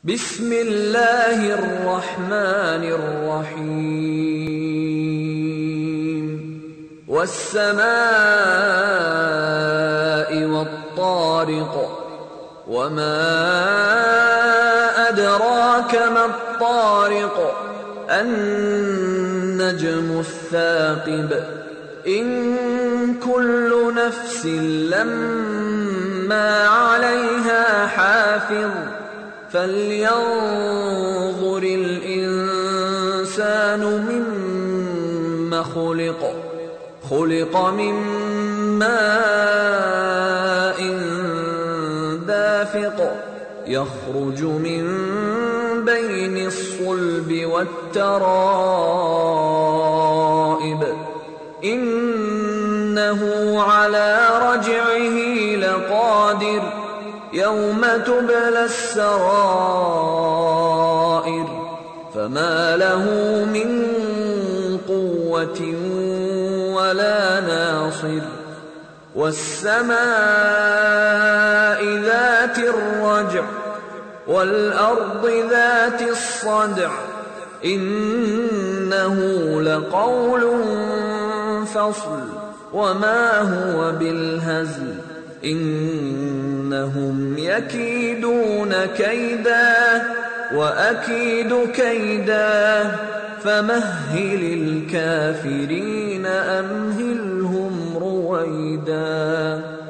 بسم الله الرحمن الرحيم والسماء والطارق وما أدراك ما الطارق النجم الثاقب إن كل نفس لما عليها حافظ فلينظر الإنسان مما خلق من ماء دافق يخرج من بين الصلب والترائب إنه على رجعه لقادر يوم تبلى السرائر فما له من قوة ولا ناصر والسماء ذات الرجع والأرض ذات الصدع إنه لقول فصل وما هو بالهزل إنهم يكيدون كيدا وأكيد كيدا فمهل الكافرين أمهلهم رويدا.